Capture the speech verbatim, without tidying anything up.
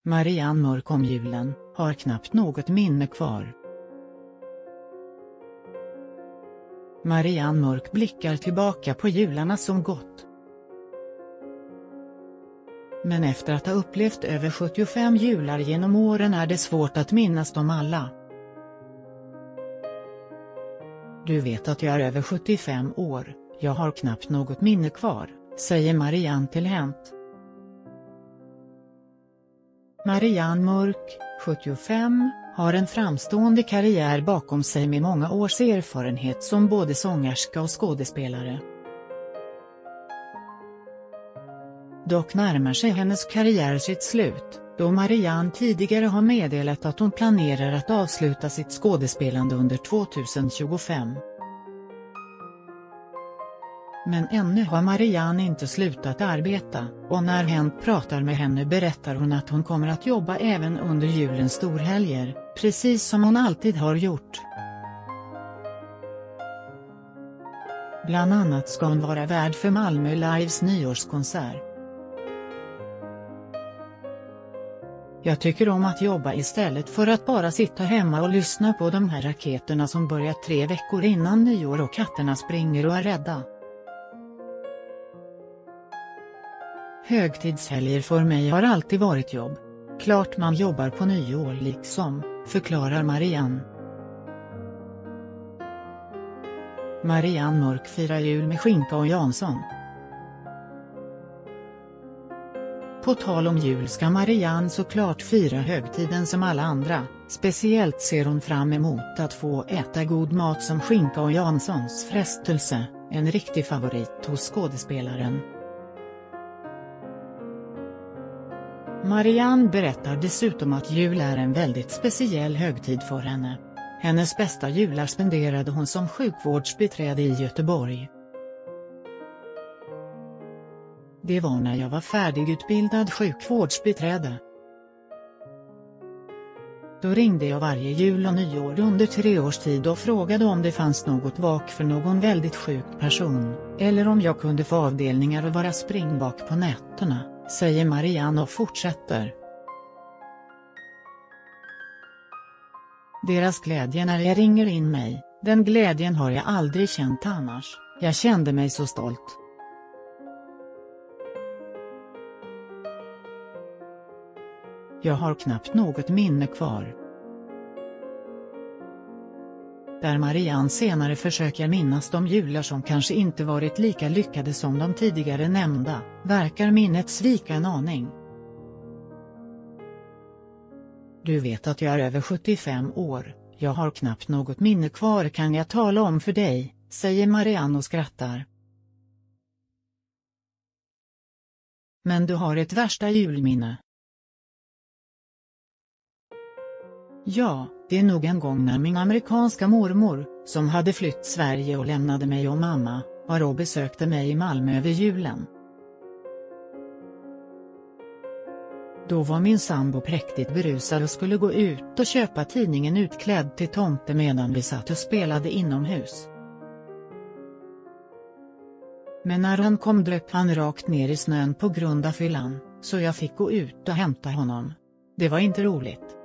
Marianne Mörk om julen, har knappt något minne kvar. Marianne Mörk blickar tillbaka på jularna som gått. Men efter att ha upplevt över sjuttiofem jular genom åren är det svårt att minnas dem alla. Du vet att jag är över sjuttiofem år, jag har knappt något minne kvar, säger Marianne till Hänt. Marianne Mörk, sjuttiofem, har en framstående karriär bakom sig med många års erfarenhet som både sångerska och skådespelare. Dock närmar sig hennes karriär sitt slut, då Marianne tidigare har meddelat att hon planerar att avsluta sitt skådespelande under tjugohundratjugofem. Men ännu har Marianne inte slutat arbeta, och när Hänt pratar med henne berättar hon att hon kommer att jobba även under julens storhelger, precis som hon alltid har gjort. Bland annat ska hon vara värd för Malmö Lives nyårskonsert. Jag tycker om att jobba istället för att bara sitta hemma och lyssna på de här raketerna som börjar tre veckor innan nyår och katterna springer och är rädda. Högtidshelger för mig har alltid varit jobb. Klart man jobbar på nyår liksom, förklarar Marianne. Marianne Mörk firar jul med skinka och Jansson. På tal om jul ska Marianne såklart fira högtiden som alla andra, speciellt ser hon fram emot att få äta god mat som skinka och Janssons frestelse, en riktig favorit hos skådespelaren. Marianne berättar dessutom att jul är en väldigt speciell högtid för henne. Hennes bästa jular spenderade hon som sjukvårdsbiträde i Göteborg. Det var när jag var färdigutbildad sjukvårdsbiträde. Då ringde jag varje jul och nyår under tre års tid och frågade om det fanns något vak för någon väldigt sjuk person, eller om jag kunde få avdelningar och vara springbak på nätterna, säger Marianne och fortsätter. Deras glädje när jag ringer in mig, den glädjen har jag aldrig känt annars, jag kände mig så stolt. Jag har knappt något minne kvar. Där Marianne senare försöker minnas de jular som kanske inte varit lika lyckade som de tidigare nämnda, verkar minnet svika en aning. Du vet att jag är över sjuttiofem år, jag har knappt något minne kvar kan jag tala om för dig, säger Marianne och skrattar. Men du har ett värsta julminne. Ja, det är nog en gång när min amerikanska mormor, som hade flytt Sverige och lämnade mig och mamma, var och besökte mig i Malmö över julen. Då var min sambo präktigt berusad och skulle gå ut och köpa tidningen utklädd till tomte medan vi satt och spelade inomhus. Men när han kom dröp han rakt ner i snön på grund av fyllan, så jag fick gå ut och hämta honom. Det var inte roligt.